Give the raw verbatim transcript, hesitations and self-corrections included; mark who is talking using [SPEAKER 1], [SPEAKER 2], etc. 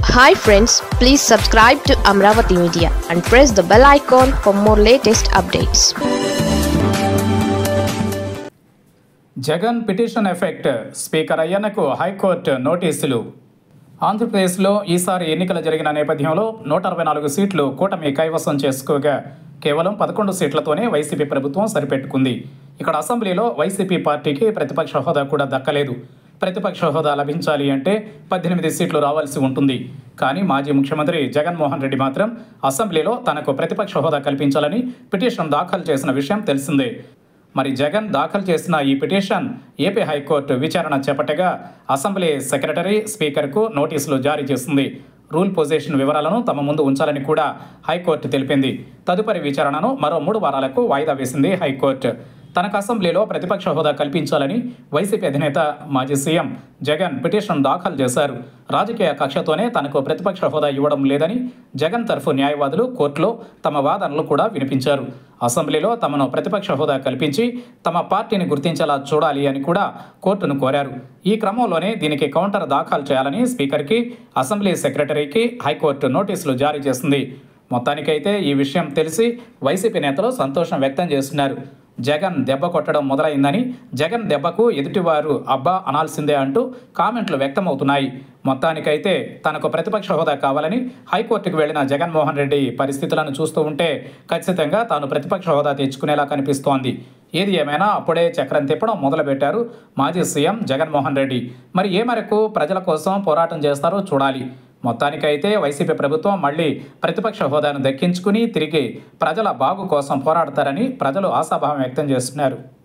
[SPEAKER 1] Hi friends, please subscribe to Amravati Media and press the bell icon for more latest updates.
[SPEAKER 2] Jagan petition effect, speaker అయ్యన్నకు high court నోటీసులు. ఆంధ్రప్రదేశ్లో ఈసారి ఎన్నికలు జరిగిన నేపథ్యంలో నూట అరవై నాలుగు సీట్లు కూటమి కైవసం చేసుకోగా కేవలం పదకొండు సీట్లతోనే వైసీపీ ప్రభుత్వం సరిపెట్టుకుంది. ఇక్కడ అసెంబ్లీలో వైసీపీ పార్టీకి ప్రతిపక్ష హోదా కూడా దక్కలేదు. ప్రతిపక్ష హోదా లభించాలి అంటే పద్దెనిమిది సీట్లు రావాల్సి ఉంటుంది. కానీ మాజీ ముఖ్యమంత్రి జగన్మోహన్ రెడ్డి మాత్రం అసెంబ్లీలో తనకు ప్రతిపక్ష హోదా కల్పించాలని పిటిషన్ దాఖలు చేసిన విషయం తెలిసిందే. మరి జగన్ దాఖలు చేసిన ఈ పిటిషన్ ఏపీ హైకోర్టు విచారణ చేపట్టగా అసెంబ్లీ సెక్రటరీ స్పీకర్కు నోటీసులు జారీ చేసింది. రూల్ పొజిషన్ వివరాలను తమ ముందు ఉంచాలని కూడా హైకోర్టు తెలిపింది. తదుపరి విచారణను మరో మూడు వారాలకు వాయిదా వేసింది హైకోర్టు. తనకు అసెంబ్లీలో ప్రతిపక్ష హోదా కల్పించాలని వైసీపీ అధినేత మాజీ సీఎం జగన్ పిటిషన్ దాఖలు చేశారు. రాజకీయ కక్షతోనే తనకు ప్రతిపక్ష హోదా ఇవ్వడం లేదని జగన్ తరఫు న్యాయవాదులు కోర్టులో తమ వాదనలు కూడా వినిపించారు. అసెంబ్లీలో తమను ప్రతిపక్ష హోదా కల్పించి తమ పార్టీని గుర్తించేలా చూడాలి అని కూడా కోర్టును కోరారు. ఈ క్రమంలోనే దీనికి కౌంటర్ దాఖలు చేయాలని స్పీకర్కి, అసెంబ్లీ సెక్రటరీకి హైకోర్టు నోటీసులు జారీ చేసింది. మొత్తానికైతే ఈ విషయం తెలిసి వైసీపీ నేతలు సంతోషం వ్యక్తం చేస్తున్నారు. జగన్ దెబ్బ కొట్టడం మొదలైందని, జగన్ దెబ్బకు ఎదుటివారు అబ్బా అనాల్సిందే అంటూ కామెంట్లు వ్యక్తమవుతున్నాయి. మొత్తానికైతే తనకు ప్రతిపక్ష హోదా కావాలని హైకోర్టుకు వెళ్లిన జగన్మోహన్ రెడ్డి పరిస్థితులను చూస్తూ ఉంటే ఖచ్చితంగా తాను ప్రతిపక్ష హోదా తెచ్చుకునేలా కనిపిస్తోంది. ఏది ఏమైనా అప్పుడే చక్రం తిప్పడం మొదలుపెట్టారు మాజీ సీఎం జగన్మోహన్ రెడ్డి. మరి ఏ మేరకు ప్రజల కోసం పోరాటం చేస్తారో చూడాలి. మొత్తానికైతే వైసీపీ ప్రభుత్వం మళ్లీ ప్రతిపక్ష హోదాను దక్కించుకుని తిరిగి ప్రజల బాగు కోసం పోరాడతారని ప్రజలు ఆశాభావం వ్యక్తం చేస్తున్నారు.